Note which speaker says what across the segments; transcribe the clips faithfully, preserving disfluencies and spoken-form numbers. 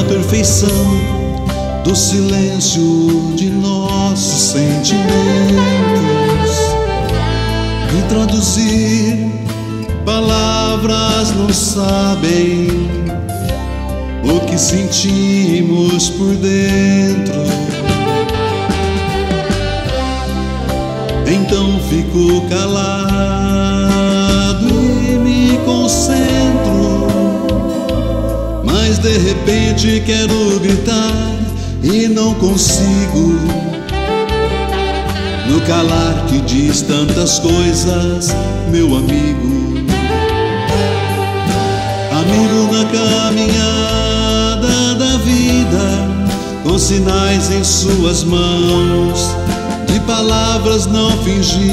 Speaker 1: perfeição do silêncio de nossos sentimentos e traduzir palavras não sabem o que sentimos por dentro. Então fico calado e me concentro, mas de repente quero gritar e não consigo. No calar que diz tantas coisas, meu amigo. Amigo na caminhada da vida, com sinais em suas mãos, de palavras não fingidas,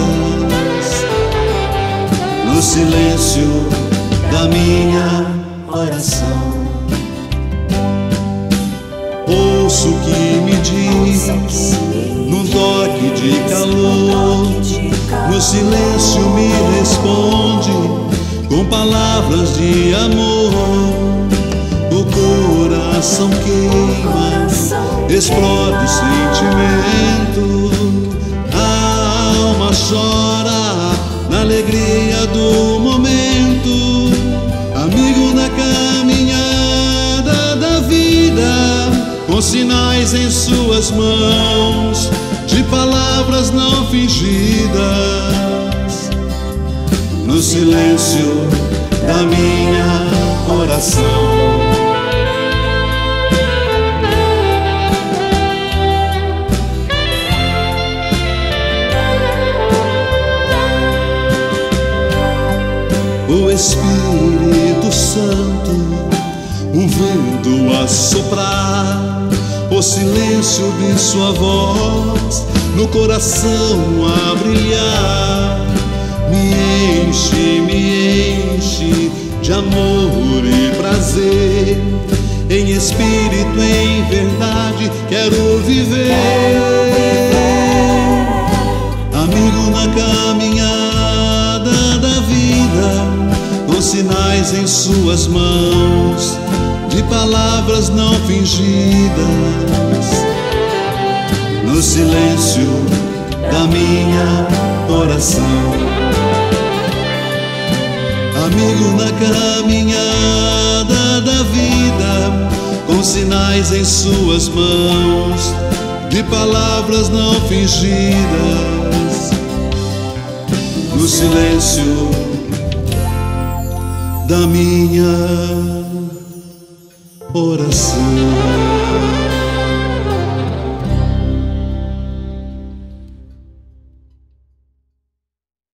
Speaker 1: no silêncio da minha oração. Ouço o que me diz, num toque de calor, no silêncio me responde com palavras de amor. O coração queima, explode o sentimento, a alma chora na alegria do momento. Amigo na caminhada da vida, com sinais em suas mãos, de palavras não fingidas, no silêncio da minha oração. O Espírito Santo, um vento a soprar, o silêncio de sua voz no coração a brilhar, me enche, me enche de amor e prazer. Em espírito, em verdade, quero viver. Amigo na caminhada da vida, com sinais em suas mãos, de palavras não fingidas, no silêncio da minha oração. Amigo na caminhada da vida, com sinais em suas mãos, de palavras não fingidas, no silêncio da minha oração.